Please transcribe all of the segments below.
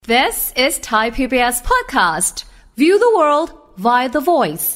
This is Thai PBS podcast. View the world via the voice.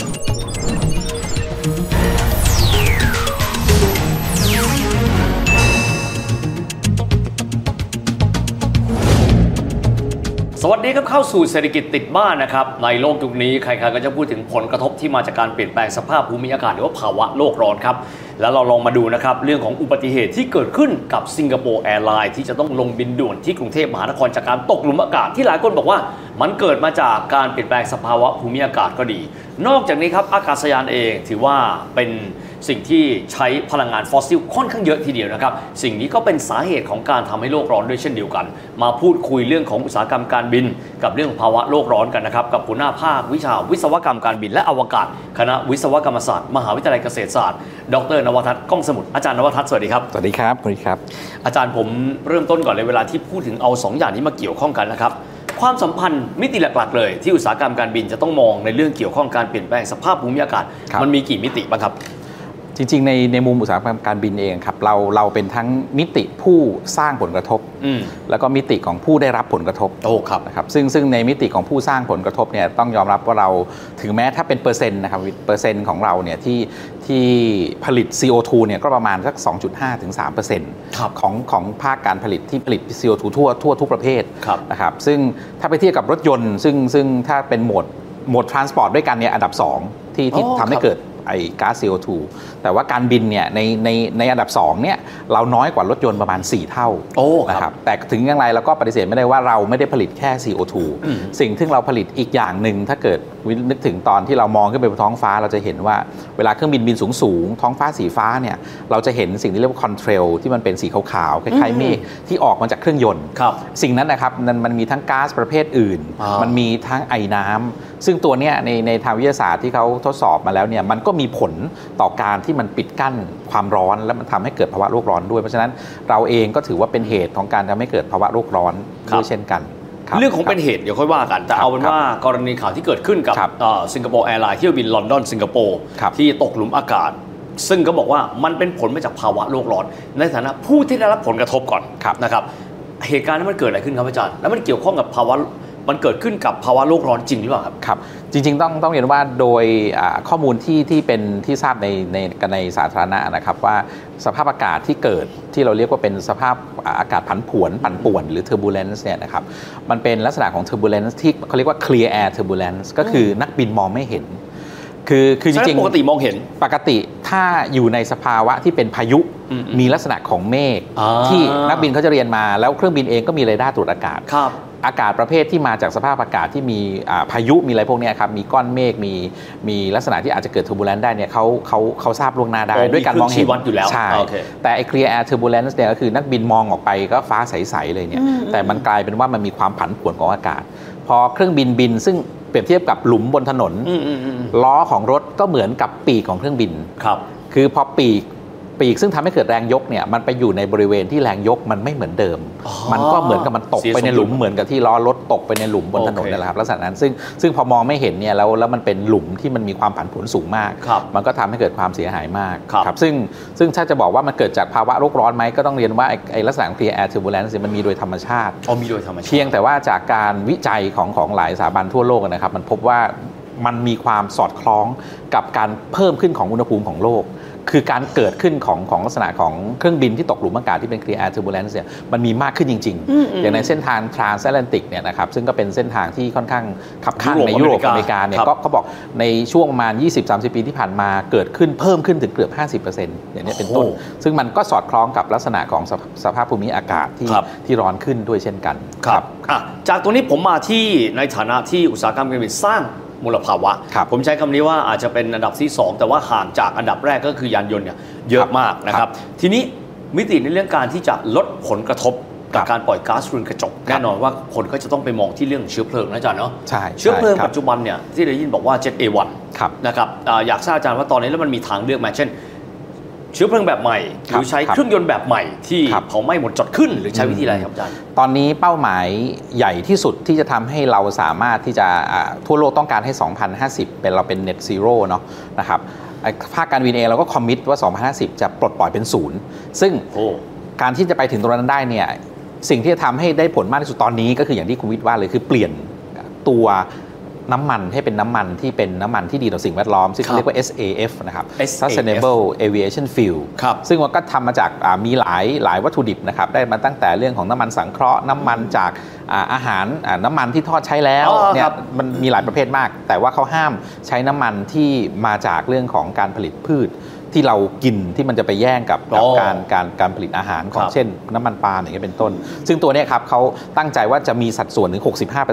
สวัสดีครับเข้าสู่เศรษฐกิจติดบ้านนะครับในโลกยุคนี้ใครๆก็จะพูดถึงผลกระทบที่มาจากการเปลี่ยนแปลงสภาพภูมิอากาศหรือว่าภาวะโลกร้อนครับแล้วเราลองมาดูนะครับเรื่องของอุบัติเหตุที่เกิดขึ้นกับสิงคโปร์แอร์ไลน์ที่จะต้องลงบินด่วนที่กรุงเทพมหานครจากการตกหลุมอากาศที่หลายคนบอกว่ามันเกิดมาจากการเปลี่ยนแปลงสภาวะภูมิอากาศก็ดีนอกจากนี้ครับอากาศยานเองถือว่าเป็นสิ่งที่ใช้พลังงานฟอสซิลค่อนข้างเยอะทีเดียวนะครับสิ่งนี้ก็เป็นสาเหตุของการทำให้โลกร้อนด้วยเช่นเดียวกันมาพูดคุยเรื่องของอุตสาหกรรมการบินกับเรื่องของภาวะโลกร้อนกันนะครับกับหัวหน้าภาควิชาวิศวกรรมการบินและอวกาศคณะวิศวกรรมศาสตร์มหาวิทยาลัยเกษตรศาสตร์ดร.นวทัศน์ก้องสมุทรอาจารย์นวทัศน์สวัสดีครับสวัสดีครับสวัสดีครับอาจารย์ผมเริ่มต้นก่อนเลยเวลาที่พูดถึงเอา2 อย่างนี้มาเกี่ยวข้องกันนะครับความสัมพันธ์มิติหลักๆเลยที่อุตสาหกรรมการบินจะต้องมองในเรื่องเกี่ยวข้องการเปลี่ยนแปลงสภาพภูมิอากาศมันมีกี่มิติบ้างครับจริงๆในมุมอุตสาหกรรมการบินเองครับเราเป็นทั้งมิติผู้สร้างผลกระทบแล้วก็มิติของผู้ได้รับผลกระทบครับนะครับซึ่งในมิติของผู้สร้างผลกระทบเนี่ยต้องยอมรับว่าเราถึงแม้ถ้าเป็นเปอร์เซ็นต์นะครับเปอร์เซ็นต์ของเราเนี่ยที่ผลิต CO2 เนี่ยก็ประมาณสัก 2.5 ถึง 3% ของภาคการผลิตที่ผลิต CO2 ทั่วทุกประเภทนะครับซึ่งถ้าไปเทียบกับรถยนต์ซึ่งถ้าเป็นโหมด transport ด้วยกันเนี่ยอันดับ2ที่ทำให้เกิดไอ้ก๊าซ CO2 แต่ว่าการบินเนี่ยในอันดับ2เนี่ยเราน้อยกว่ารถยนต์ประมาณ4 เท่านะครับแต่ถึงอย่างไรเราก็ปฏิเสธไม่ได้ว่าเราไม่ได้ผลิตแค่ CO2 สิ่งที่เราผลิตอีกอย่างหนึ่งถ้าเกิดนึกถึงตอนที่เรามองขึ้นไปบนท้องฟ้าเราจะเห็นว่าเวลาเครื่องบินสูงท้องฟ้าสีฟ้าเนี่ยเราจะเห็นสิ่งที่เรียกว่าคอนเทรลที่มันเป็นสีขาวๆคล้ายๆเมฆที่ออกมาจากเครื่องยนต์สิ่งนั้นนะครับมันมีทั้งก๊าซประเภทอื่นมันมีทั้งไอน้ำซึ่งตัวเนี้ยในทางวิทยาศาสตร์ที่เขาทดสอบมาแล้วเนี่ยมันก็มีผลต่อการที่มันปิดกั้นความร้อนและมันทำให้เกิดภาวะโลกร้อนด้วยเพราะฉะนั้นเราเองก็ถือว่าเป็นเหตุของการทำให้เกิดภาวะโลกร้อนด้วยเช่นกันเรื่องของเป็นเหตุเดี๋ยวค่อยว่ากันแต่เอาเป็นว่ากรณีข่าวที่เกิดขึ้นกับสิงคโปร์แอร์ไลน์เที่ยวบินลอนดอนสิงคโปร์ที่ตกหลุมอากาศซึ่งก็บอกว่ามันเป็นผลมาจากภาวะโลกร้อนในฐานะผู้ที่ได้รับผลกระทบก่อนนะครับเหตุการณ์นั้นมันเกิดอะไรขึ้นครับอาจารย์แล้วมันเกี่ยวข้องกับภาวะมันเกิดขึ้นกับภาวะโลกร้อนจริงหรือเปล่าครับจริงๆต้องเรียนว่าโดยข้อมูลที่เป็นที่ทราบในสาธารณะนะครับว่าสภาพอากาศที่เกิดที่เราเรียกว่าเป็นสภาพอากาศผันผวนปั่นป่วนหรือ turbulence เนี่ยนะครับมันเป็นลักษณะของ turbulence ที่เขาเรียกว่า clear air turbulence ก็คือนักบินมองไม่เห็นคือจริงๆปกติมองเห็นปกติถ้าอยู่ในสภาวะที่เป็นพายุมีลักษณะของเมฆที่นักบินเขาจะเรียนมาแล้วเครื่องบินเองก็มีเรดาร์ตรวจอากาศอากาศประเภทที่มาจากสภาพอากาศที่มีพายุมีอะไรพวกนี้ครับมีก้อนเมฆมีลักษณะที่อาจจะเกิด turbulence ได้เนี่ยเขาทราบล่วงหน้าได้ด้วยการมองเห็นใช่แต่ไอ้ clear air turbulence เนี่ยก็คือนักบินมองออกไปก็ฟ้าใสๆเลยเนี่ยแต่มันกลายเป็นว่ามันมีความผันผวนของอากาศพอเครื่องบินซึ่งเปรียบเทียบกับหลุมบนถนนล้อของรถก็เหมือนกับปีกของเครื่องบินคือพอปีกซึ่งทำให้เกิดแรงยกเนี่ยมันไปอยู่ในบริเวณที่แรงยกมันไม่เหมือนเดิมมันก็เหมือนกับมันตกไปในหลุมเหมือนกับที่ล้อรถตกไปในหลุมบนถนนนั่นแหละครับลักษณะนั้นซึ่งพอมองไม่เห็นเนี่ยแล้วมันเป็นหลุมที่มันมีความผันผวนสูงมากมันก็ทำให้เกิดความเสียหายมากครับซึ่งถ้าจะบอกว่ามันเกิดจากภาวะโลกร้อนไหมก็ต้องเรียนว่าไอ้ลักษณะ clear air turbulence มันมีโดยธรรมชาติมีโดยธรรมชาติเพียงแต่ว่าจากการวิจัยของหลายสถาบันทั่วโลกนะครับมันพบว่ามันมีความสอดคล้องกับการเพิ่มขึ้นของอุณหภูมิของโลกคือการเกิดขึ้นของลักษณะของเครื่องบินที่ตกหลุมอากาศที่เป็น clear air turbulence เนี่ยมันมีมากขึ้นจริงๆอย่างในเส้นทาง transatlantic เนี่ยนะครับซึ่งก็เป็นเส้นทางที่ค่อนข้างขับข้างในยุโรปอเมริกาเนี่ยก็เขาบอกในช่วงประมาณ 20-30 ปีที่ผ่านมาเกิดขึ้นเพิ่มขึ้นถึงเกือบ 50% อย่างนี้เป็นต้นซึ่งมันก็สอดคล้องกับลักษณะของสภาพภูมิอากาศที่ร้อนขึ้นด้วยเช่นกันครับจากตรงนี้ผมมาที่ในฐานะที่อุตสาหกรรมการบินสร้างมลภาวะผมใช้คำนี้ว่าอาจจะเป็นอันดับที่2แต่ว่าห่างจากอันดับแรกก็คือยานยนต์เนี่ยเยอะมากนะครับทีนี้มิติในเรื่องการที่จะลดผลกระทบกับการปล่อยก๊าซเรือนกระจกแน่นอนว่าคนก็จะต้องไปมองที่เรื่องเชื้อเพลิงนะอาจารย์เนาะเชื้อเพลิงปัจจุบันเนี่ยที่ได้ยินบอกว่า Jet A1 นะครับอยากทราบอาจารย์ว่าตอนนี้แล้วมันมีทางเลือกไหมเช่นเชื้อเพลิงแบบใหม่หรือใช้เครื่องยนต์แบบใหม่ที่เผาไหม้หมดจดขึ้นหรือใช้วิธีอะไรครับอาจารย์ตอนนี้เป้าหมายใหญ่ที่สุดที่จะทำให้เราสามารถที่จะทั่วโลกต้องการให้2050เราเป็น net zero เนาะนะครับภาคการบินเองเราก็คอมมิตว่า2050จะปลดปล่อยเป็นศูนย์ซึ่งการที่จะไปถึงตรงนั้นได้เนี่ยสิ่งที่จะทำให้ได้ผลมากที่สุดตอนนี้ก็คืออย่างที่คุณวิทย์ว่าเลยคือเปลี่ยนตัวน้ำมันให้เป็นน้ำมันที่เป็นน้ำมันที่ดีต่อสิ่งแวดล้อมซึ่งเรียกว่า SAF นะครับ Sustainable Aviation Fuel ซึ่งมันก็ทำมาจากมีหลายวัตถุดิบนะครับได้มาตั้งแต่เรื่องของน้ำมันสังเคราะห์น้ำมันจากอาหารน้ำมันที่ทอดใช้แล้วเนี่ยมันมีหลายประเภทมากแต่ว่าเขาห้ามใช้น้ำมันที่มาจากเรื่องของการผลิตพืชที่เรากินที่มันจะไปแย่งกับการผลิตอาหารของเช่นน้ำมันปาล์มอย่างเงี้ยเป็นต้นซึ่งตัวนี้ครับเขาตั้งใจว่าจะมีสัดส่วนถึง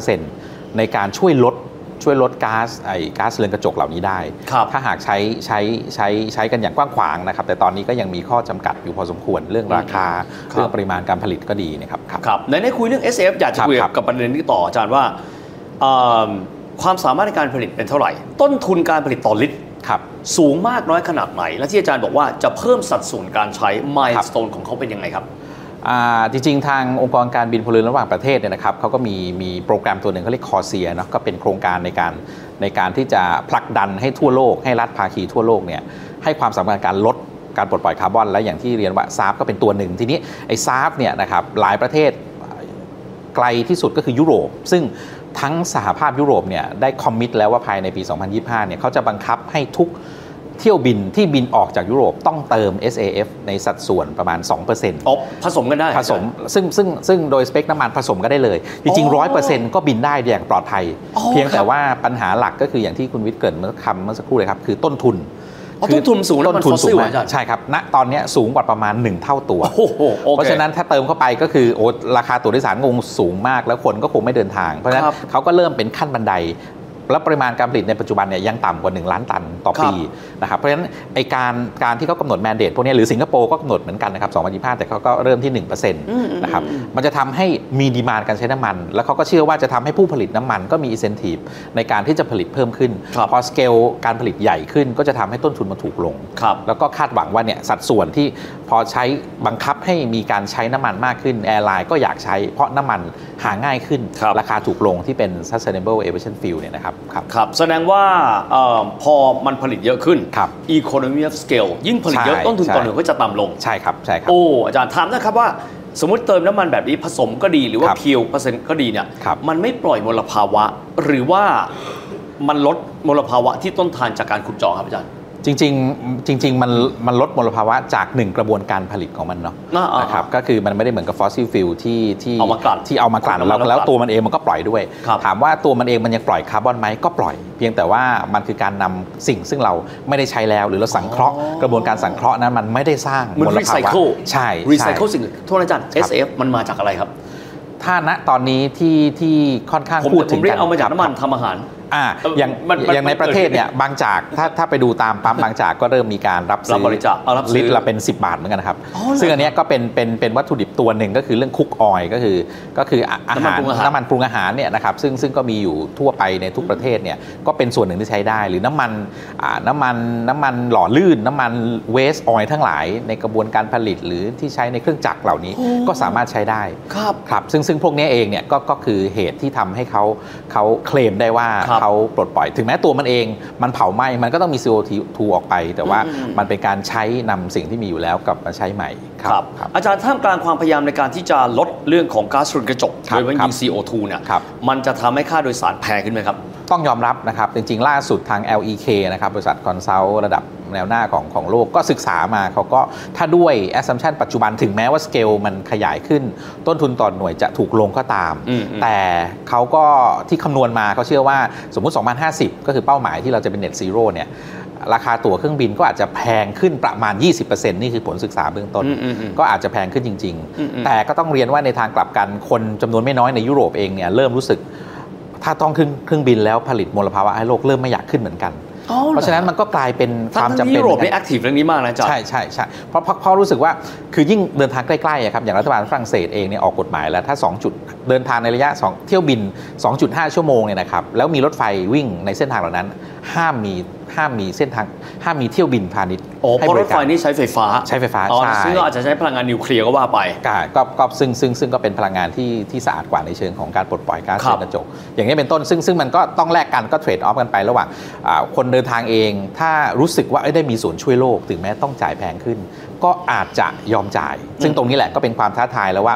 65% ในการช่วยลดก๊าซเรือนกระจกเหล่านี้ได้ถ้าหากใช้กันอย่างกว้างขวางนะครับแต่ตอนนี้ก็ยังมีข้อจำกัดอยู่พอสมควรเรื่องราคาเรื่องปริมาณการผลิตก็ดีนะครับครับในคุยเรื่อง SF อยากจะคุยกับประเด็นนี้ต่ออาจารย์ว่าความสามารถในการผลิตเป็นเท่าไหร่ต้นทุนการผลิตต่อลิตรสูงมากน้อยขนาดไหนและที่อาจารย์บอกว่าจะเพิ่มสัดส่วนการใช้ milestone ของเขาเป็นยังไงครับจริงๆทางองค์กรการบินพลเรือนระหว่างประเทศเนี่ยนะครับเขาก็มีโปรแกรมตัวหนึ่งเขาเรียกคอเซียเนาะก็เป็นโครงการในการที่จะผลักดันให้ทั่วโลกให้รัฐภาคีทั่วโลกเนี่ยให้ความสำคัญการลดการปลดปล่อยคาร์บอนและอย่างที่เรียนว่าซาฟก็เป็นตัวหนึ่งทีนี้ไอ้ซาฟเนี่ยนะครับหลายประเทศไกลที่สุดก็คือยุโรปซึ่งทั้งสหภาพยุโรปเนี่ยได้คอมมิตแล้วว่าภายในปี 2025 เนี่ยเขาจะบังคับให้ทุกเที่ยวบินที่บินออกจากยุโรปต้องเติม SAF ในสัดส่วนประมาณ 2% ผสมกันได้ผสมซึ่งโดยสเปคน้ำมันผสมก็ได้เลยจริงๆ 100% ก็บินได้อย่างปลอดภัยเพียงแต่ว่าปัญหาหลักก็คืออย่างที่คุณวิทย์เกริ่นเมื่อสักครู่เลยครับคือต้นทุนต้นทุนสูงต้นทุนสูงใช่ครับณตอนนี้สูงกว่าประมาณ1เท่าตัวเพราะฉะนั้นถ้าเติมเข้าไปก็คือราคาตั๋วโดยสารงสูงมากแล้วคนก็คงไม่เดินทางเพราะฉะนั้นเขาก็เริ่มเป็นขั้นบันไดแล้วปริมาณการผลิตในปัจจุบันเนี่ยยังต่ำกว่า1ล้านตันต่อปีนะครับเพราะฉะนั้นไอการที่เขากำหนดแมนเดตพวกนี้หรือสิงคโปร์ก็กำหนดเหมือนกันนะครับ2025แต่เขาก็เริ่มที่ 1% นะครับมันจะทำให้มีดีมานด์การใช้น้ำมันแล้วเขาก็เชื่อว่าจะทำให้ผู้ผลิตน้ำมันก็มีอินเซนทีฟในการที่จะผลิตเพิ่มขึ้นพอสเกลการผลิตใหญ่ขึ้นก็จะทำให้ต้นทุนมันถูกลงแล้วก็คาดหวังว่าเนี่ยสัดส่วนที่พอใช้บังคับให้มีการใช้น้ำมันมากขึ้นแอร์ไลน์ก็อยากใช้เพราะน้ำมันหาง่ายขึ้นราคาถูกลงที่เป็น sustainable aviation fuel เนี่ยนะครับแสดงว่าพอมันผลิตเยอะขึ้น economy of scale ยิ่งผลิตเยอะต้นทุนต่อหน่วยก็จะต่ำลงใช่ครับอาจารย์ถามนะครับว่าสมมติเติมน้ำมันแบบนี้ผสมก็ดีหรือว่าเพียวเปอร์เซ็นต์ก็ดีเนี่ยมันไม่ปล่อยมลภาวะหรือว่ามันลดมลภาวะที่ต้นทานจากการขุดเจาะครับอาจารย์จริงมันลดมลภาวะจาก1กระบวนการผลิตของมันเนาะนะครับก็คือมันไม่ได้เหมือนกับฟอสซิลฟิลที่เอามากลั่นแล้วตัวมันเองมันก็ปล่อยด้วยถามว่าตัวมันเองมันยังปล่อยคาร์บอนไหมก็ปล่อยเพียงแต่ว่ามันคือการนำสิ่งซึ่งเราไม่ได้ใช้แล้วหรือเราสังเคราะห์กระบวนการสังเคราะห์นั้นมันไม่ได้สร้างมลภาวะใช่รีไซเคิลสิ่งโทษอาจารย์ SF มันมาจากอะไรครับถ้าณตอนนี้ที่ค่อนข้างพูดถึงกันเอามาจากน้ำมันทำอาหารอย่างในประเทศเนี่ยบางจากถ้าไปดูตามปั๊มบางจากก็เริ่มมีการรับซื้อลิตรละเป็น10 บาทเหมือนกันนะครับซึ่งอันนี้ก็เป็นวัตถุดิบตัวหนึ่งก็คือเรื่องคุกออยล์ก็คืออาหารน้ำมันปรุงอาหารเนี่ยนะครับซึ่งก็มีอยู่ทั่วไปในทุกประเทศเนี่ยก็เป็นส่วนหนึ่งที่ใช้ได้หรือน้ำมันหล่อลื่นน้ำมันเวสต์ออยล์ทั้งหลายในกระบวนการผลิตหรือที่ใช้ในเครื่องจักรเหล่านี้ก็สามารถใช้ได้ครับซึ่งพวกนี้เองเนี่ยก็คือเหตุที่ทำให้เขาเคลมได้ว่าเขาปลดปล่อยถึงแม้ตัวมันเองมันเผาไหม้มันก็ต้องมี CO2 ออกไปแต่ว่ามันเป็นการใช้นำสิ่งที่มีอยู่แล้วกลับมาใช้ใหม่ครับอาจารย์ท่ามกลางความพยายามในการที่จะลดเรื่องของก๊าซเรือนกระจกโดยเฉพาะยิ่ง CO2 เนี่ยมันจะทำให้ค่าโดยสารแพงขึ้นไหมครับต้องยอมรับนะครับจริงๆล่าสุดทาง LEK นะครับบริษัทคอนซัลท์ระดับแนวหน้าของโลกก็ศึกษามาเขาก็ถ้าด้วย assumption ปัจจุบันถึงแม้ว่าสเกลมันขยายขึ้นต้นทุนต่อหน่วยจะถูกลงก็ตามแต่เขาก็ที่คำนวณมาเขาเชื่อว่าสมมุติ2050ก็คือเป้าหมายที่เราจะเป็น net zero เนี่ยราคาตั๋วเครื่องบินก็อาจจะแพงขึ้นประมาณ 20% นี่คือผลศึกษาเบื้องต้นก็อาจจะแพงขึ้นจริงๆแต่ก็ต้องเรียนว่าในทางกลับกันคนจำนวนไม่น้อยในยุโรปเองเนี่ยเริ่มรู้สึกถ้าต้องขึ้นเครื่องบินแล้วผลิตมลภาวะให้โลกเริ่มไม่อยากขึ้นเหมือนกันเพราะฉะนั้นมันก็กลายเป็นความจำเป็นยุโรปนี่แอคทีฟเรื่องนี้มากนะจ๊ะใช่เพราะรู้สึกว่าคือยิ่งเดินทางใกล้ๆครับอย่างรัฐบาลฝรั่งเศสเองเนี่ยออกกฎหมายแล้วถ้า2จุดเดินทางในระยะ2เที่ยวบิน 2.5 ชั่วโมงเนี่ยนะครับแล้วมีรถไฟวิ่งในเส้นทางเหล่านั้นห้ามมีเส้นทางห้ามมีเที่ยวบินพาณิชย์เพราะรถไฟนี่ใช้ไฟฟ้าใช่ซึ่งอาจจะใช้พลังงานนิวเคลียร์ก็ว่าไปก็ซึ่งก็เป็นพลังงานที่สะอาดกว่าในเชิงของการปลดปล่อยก๊าซเรือนกระจกอย่างนี้เป็นต้นซึ่งมันก็ต้องแลกกันก็เทรดออฟกันไประหว่างคนเดินทางเองถ้ารู้สึกว่าได้มีส่วนช่วยโลกถึงแม้ต้องจ่ายแพงขึ้นก็อาจจะยอมจ่ายซึ่งตรงนี้แหละก็เป็นความท้าทายแล้วว่า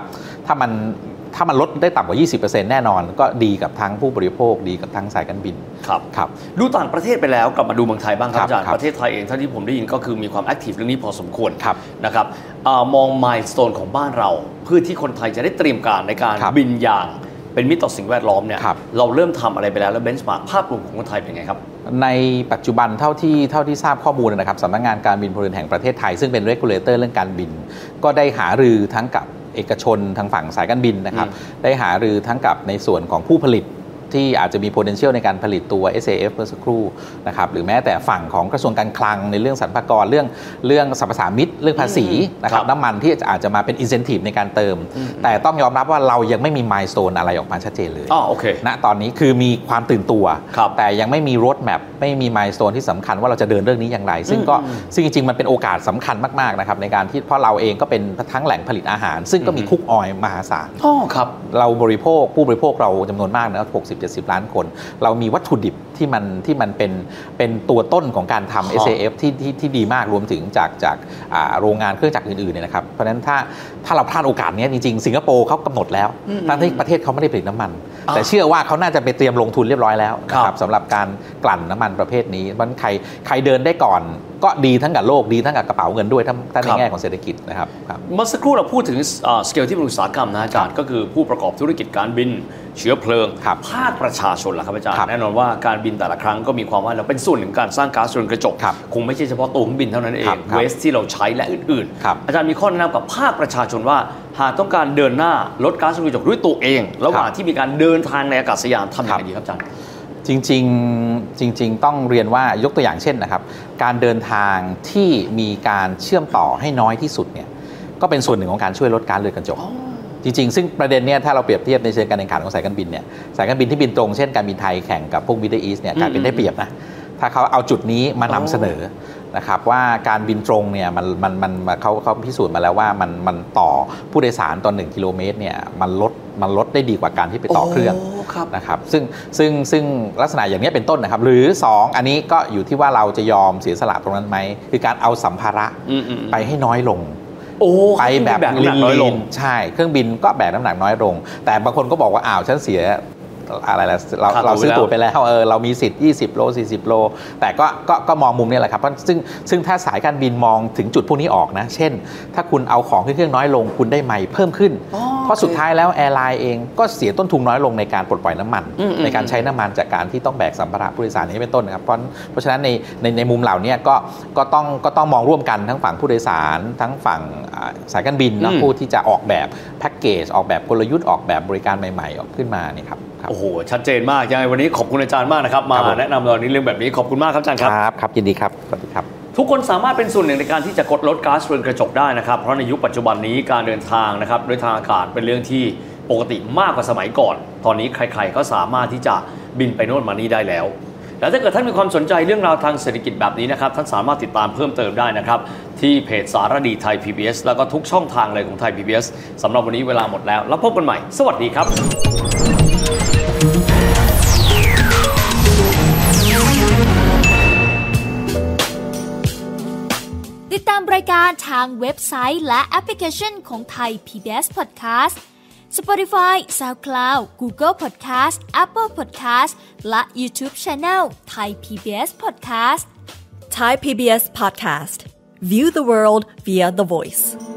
ถ้ามันลดได้ต่ำกว่า 20% แน่นอนก็ดีกับทั้งผู้บริโภคดีกับทั้งสายการบินครับดูต่างประเทศไปแล้วกลับมาดูเมืองไทยบ้างครับอาจารย์ประเทศไทยเองเท่าที่ผมได้ยินก็คือมีความแอคทีฟเรื่องนี้พอสมควรนะครับมองมายสโตนของบ้านเราเพื่อที่คนไทยจะได้เตรียมการในการบินอย่างเป็นมิตรต่อสิ่งแวดล้อมเนี่ยเราเริ่มทำอะไรไปแล้วเบนช์มาร์กภาพรวมของคนไทยเป็นไงครับในปัจจุบันเท่าที่ทราบข้อมูลนะครับสำนักงานการบินพลเรือนแห่งประเทศไทยซึ่งเป็น regulator เรื่องการบินก็ได้หารือทั้งกับเอกชนทางฝั่งสายการบินนะครับได้หารือทั้งกับในส่วนของผู้ผลิตที่อาจจะมี potential ในการผลิตตัว SAF เมื่อสักครู่นะครับหรือแม้แต่ฝั่งของกระทรวงการคลังในเรื่องสรรพากรเรื่องสรรพสามิตเรื่องภาษีนะครับน้ำมันที่อาจจะมาเป็น incentive ในการเติมแต่ต้องยอมรับว่าเรายังไม่มี milestone อะไรออกมาชัดเจนเลยณตอนนี้คือมีความตื่นตัวแต่ยังไม่มี road map ไม่มี milestone ที่สำคัญว่าเราจะเดินเรื่องนี้อย่างไรซึ่งจริงๆมันเป็นโอกาสสำคัญมากๆนะครับในการที่เพราะเราเองก็เป็นทั้งแหล่งผลิตอาหารซึ่งก็มีคุกออยล์มหาศาลเราผู้บริโภคเราจำนวนมากนะ60-70 ล้านคนเรามีวัตถุดิบที่มันเป็นตัวต้นของการทำ SAF ที่ดีมากรวมถึงจากโรงงานเครื่องจักรอื่นๆเนี่ยนะครับเพราะฉะนั้นถ้าเราพลาดโอกาสนี้จริงๆสิงคโปร์เขากำหนดแล้วทั้งที่ประเทศเขาไม่ได้ผลิตน้ำมันแต่เชื่อว่าเขาน่าจะไปเตรียมลงทุนเรียบร้อยแล้วนะครับสำหรับการกลั่นน้ำมันประเภทนี้มันใครเดินได้ก่อนก็ดีทั้งกับโลกดีทั้งกับกระเป๋าเงินด้วยถ้าในแง่ของเศรษฐกิจนะครับเมื่อสักครู่เราพูดถึงสเกลที่เป็นอุตสาหกรรมนะอาจารย์ก็คือผู้ประกอบธุรกิจการบินเชื้อเพลิงภาคประชาชนล่ะครับอาจารย์แน่นอนว่าการบินแต่ละครั้งก็มีความว่าเราเป็นส่วนหนึ่งการสร้างก๊าซเรือนกระจกคงไม่ใช่เฉพาะตัวเครื่องบินเท่านั้นเองเวสที่เราใช้และอื่นๆอาจารย์มีข้อแนะนำกับภาคประชาชนว่าหากต้องการเดินหน้าลดก๊าซเรือนกระจกด้วยตัวเองระหว่างที่มีการเดินทางในอากาศยานทำยังไงดีครับอาจารย์จริงต้องเรียนว่ายกตัวอย่างเช่นนะครับการเดินทางที่มีการเชื่อมต่อให้น้อยที่สุดเนี่ยก็เป็นส่วนหนึ่งของการช่วยลดก๊าซเรือนกระจกจริงๆซึ่งประเด็นเนี้ยถ้าเราเปรียบเทียบในเชิงการแข่งขันของสายการบินเนี่ยสายการบินที่บินตรงเช่นการบินไทยแข่งกับพวก Middle East เนี่ยการบินได้เปรียบนะถ้าเขาเอาจุดนี้มานำเสนอนะครับว่าการบินตรงเนี่ยมันเขาพิสูจน์มาแล้วว่ามันต่อผู้โดยสารต่อ1กิโลเมตรเนี่ยมันลดได้ดีกว่าการที่ไปต่อเครื่องนะครับซึ่งลักษณะอย่างนี้เป็นต้นนะครับหรือ2อันนี้ก็อยู่ที่ว่าเราจะยอมเสียสละตรงนั้นไหมคือการเอาสัมภาระไปให้น้อยลงไปแบบลีนใช่เครื่องบินก็แบกน้ำหนักน้อยลงแต่บางคนก็บอกว่าฉันเสียอะไรล่ะเราซื้อตั๋วไปแล้วเรามีสิทธิ์20โล40โลแต่ก็มองมุมนี้แหละครับเพราะซึ่งถ้าสายการบินมองถึงจุดพวกนี้ออกนะเช่นถ้าคุณเอาของขึ้นเครื่องน้อยลงคุณได้ไมล์เพิ่มขึ้นเพราะสุดท้ายแล้วแอร์ไลน์เองก็เสียต้นทุนน้อยลงในการปลดปล่อยน้ำมันในการใช้น้ำมันจากการที่ต้องแบกสัมภาระผู้โดยสารนี้เป็นต้นนะครับเพราะฉะนั้นในมุมเหล่านี้ก็ต้องมองร่วมกันทั้งฝั่งผู้โดยสารทั้งฝั่งสายการบินนะผู้ที่จะออกแบบแพ็กเกจออกแบบกลยุทธ์ออกแบบบริการใหม่ๆออกขึ้นมานี่ครับโอ้โหชัดเจนมากยังไงวันนี้ขอบคุณอาจารย์มากนะครับมาแนะนำเราในเรื่องแบบนี้ขอบคุณมากครับอาจารย์ครับยินดีครับสวัสดีครับทุกคนสามารถเป็นส่วนหนึ่งในการที่จะลดก๊าซเรือนกระจกได้นะครับเพราะในยุคปัจจุบันนี้การเดินทางนะครับโดยทางอากาศเป็นเรื่องที่ปกติมากกว่าสมัยก่อนตอนนี้ใครๆก็สามารถที่จะบินไปโน่นมานี่ได้แล้วและถ้าเกิดท่านมีความสนใจเรื่องราวทางเศรษฐกิจแบบนี้นะครับท่านสามารถติดตามเพิ่มเติมได้นะครับที่เพจสารดีไทย PBS แล้วก็ทุกช่องทางเลยของไทย PBS สำหรับวันนี้เวลาหมดแล้วแล้วพบกันใหม่สวัสดีครับติดตามรายการทางเว็บไซต์และแอปพลิเคชันของไทย PBS Podcast Spotify SoundCloud Google Podcast Apple Podcast และ YouTube Channel Thai PBS Podcast Thai PBS Podcast View the world via the voice